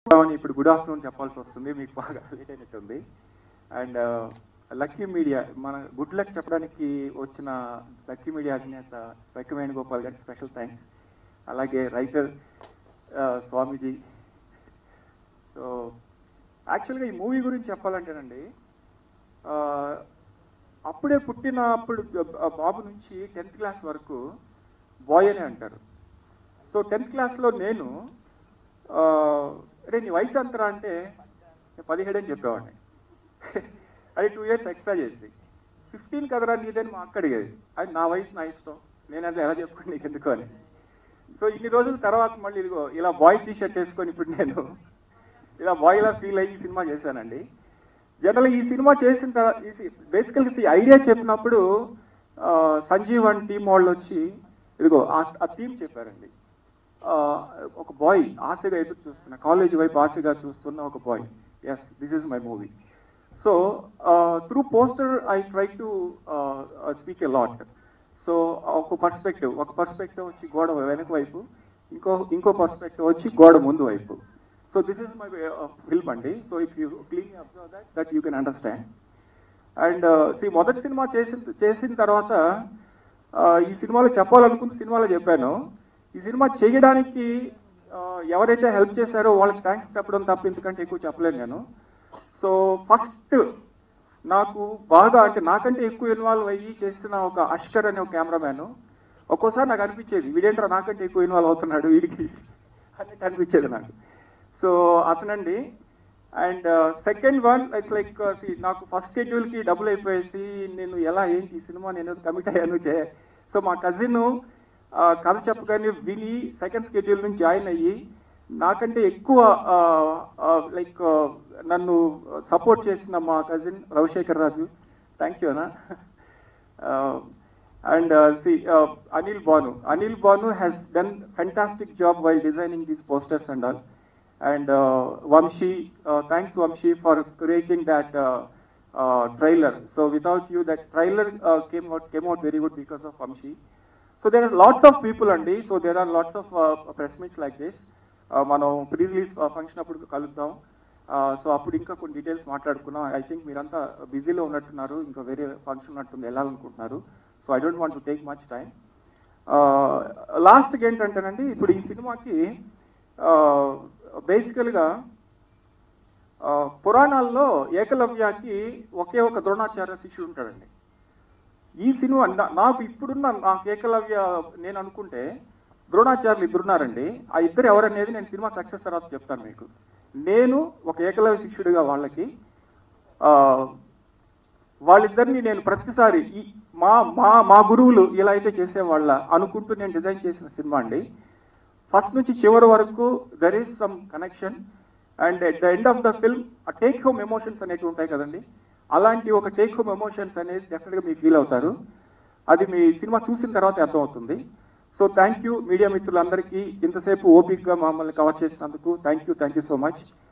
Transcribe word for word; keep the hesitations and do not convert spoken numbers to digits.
ఇప్పుడు good afternoon చెప్పాల్సి వస్తుంది, మీకు బాగా లేట్ అయినట్టుంది. అండ్ లక్కీ మీడియా, మన గుడ్ లక్ చెప్పడానికి వచ్చిన లక్కీ మీడియా అధినేత లక్కీ వేణుగోపాల్ గారికి స్పెషల్ థ్యాంక్స్. అలాగే రైటర్ స్వామీజీ. సో యాక్చువల్గా ఈ మూవీ గురించి చెప్పాలంటేనండి, అప్పుడే పుట్టినప్పుడు బాబు నుంచి టెన్త్ క్లాస్ వరకు బాయ్ అనే అంటారు. సో టెన్త్ క్లాస్లో నేను అరే నీ వయసు అంతరా అంటే పదిహేడు అని చెప్పేవాడిని. అది టూ ఇయర్స్ ఎక్స్ట్రా చేసి ఫిఫ్టీన్ కదరా నీదని మా అక్క అడిగేది. అది నా వయసు నా ఇష్టం, నేను అది ఎలా చెప్పుకోండి నీకు ఎందుకు అని. సో ఇన్ని రోజుల తర్వాత మళ్ళీ ఇదిగో ఇలా బాయ్ టీ షర్ట్ వేసుకొని ఇప్పుడు నేను ఇలా బాయ్లా ఫీల్ అయ్యి ఈ సినిమా చేశానండి. జనరల్గా ఈ సినిమా చేసిన తర్వాత బేసికల్గా ఈ ఐడియా చెప్పినప్పుడు సంజీవ్ అండ్ టీమ్ వాళ్ళు వచ్చి ఇదిగో ఆ థీమ్ చెప్పారండి. ఒక బాయ్ ఆశగా ఎదురు చూస్తున్న, కాలేజ్ వైపు ఆశగా చూస్తున్న ఒక boy. Yes, this is my movie. So through poster I try to speak a lot. So ఒక పర్స్పెక్టివ్ ఒక పర్స్పెక్టివ్ వచ్చి గోడ వెనక వైపు, ఇంకో ఇంకో పర్స్పెక్టివ్ వచ్చి గోడ ముందు వైపు. So this is my film అండి. So if you clean observe that that you can understand. And ఈ మొదటి సినిమా చేసిన చేసిన తర్వాత ఈ సినిమాలో చెప్పాలనుకున్న సినిమాలో చెప్పాను. ఈ సినిమా చేయడానికి ఎవరైతే హెల్ప్ చేశారో వాళ్ళకి థ్యాంక్స్ చెప్పడం తప్ప ఎందుకంటే ఎక్కువ చెప్పలేను నేను. సో ఫస్ట్ నాకు బాగా అంటే నాకంటే ఎక్కువ ఇన్వాల్వ్ అయ్యి చేసిన ఒక అష్కర్ అనే ఒక కెమెరామ్యాన్. ఒక్కోసారి నాకు అనిపించేది వీడేంట్రా నాకంటే ఎక్కువ ఇన్వాల్వ్ అవుతున్నాడు వీడికి అన్నట్టు అనిపించేది నాకు. సో అతనండి. And second one it's like నాకు ఫస్ట్ షెడ్యూల్కి డబ్బులు అయిపోయేసి నేను ఎలా ఏంటి ఈ సినిమా నేను కమిట్ అయ్యాను చే. సో మా కజిన్ కథ చెప్పగానే విని సెకండ్ షెడ్యూల్ నుంచి జాయిన్ అయ్యి నాకంటే ఎక్కువ లైక్ నన్ను సపోర్ట్ చేసిన మా cousin Ravishekhar Raju, thank you అన్న. And see Anil Bhanu Anil Bhanu has done fantastic job while designing these posters and all. And uh, Vamshi, uh, thanks Vamshi for creating that uh, uh, trailer. So without you, that trailer uh, came out came out very good because of Vamshi. So there are lots of people andi. So there are lots of uh, press meets like this. Mano pre-release function appudu kaludam. So appudu inka కొన్ని details మాట్లాడుకున్నాం. I think మీరంతా బిజీలో ఉన్నట్టున్నారు, ఇంకా వేరే function ఉన్నట్టుంది వెళ్ళాలనుకుంటున్నారు. So I don't want to take much time. లాస్ట్కి ఏంటంటేనండి, ఇప్పుడు ఈ సినిమాకి బేసికల్గా పురాణాల్లో ఏకలవ్యాకి ఒకే ఒక ద్రోణాచార్య శిష్యుడు ఉంటాడండి. ఈ సినిమా నాకు ఇప్పుడున్న నాకు ఏకలవ్య నేను అనుకుంటే ద్రోణాచార్యులు ఇద్దరున్నారండి. ఆ ఇద్దరు ఎవరనేది నేను సినిమా సక్సెస్ తర్వాత చెప్తాను మీకు. నేను ఒక ఏకలవ్య శిష్యుడిగా వాళ్ళకి వాళ్ళిద్దరిని నేను ప్రతిసారి ఈ మా మా మా గురువులు ఇలా అయితే చేసేవాళ్ళ అనుకుంటూ నేను డిజైన్ చేసిన సినిమా అండి. ఫస్ట్ నుంచి చివరి వరకు there is some connection. And at the end of the film ఆ టేక్ హోమ్ ఎమోషన్స్ అనేవి ఉంటాయి కదండి, అలాంటి ఒక టేక్ హోమ్ ఎమోషన్స్ అనేది డెఫినెట్గా మీకు ఫీల్ అవుతారు. అది మీ సినిమా చూసిన తర్వాత అర్థమవుతుంది. సో థ్యాంక్ యూ మీడియా మిత్రులందరికీ ఇంతసేపు ఓపిక్గా మమ్మల్ని కవర్ చేసినందుకు thank you thank you so much.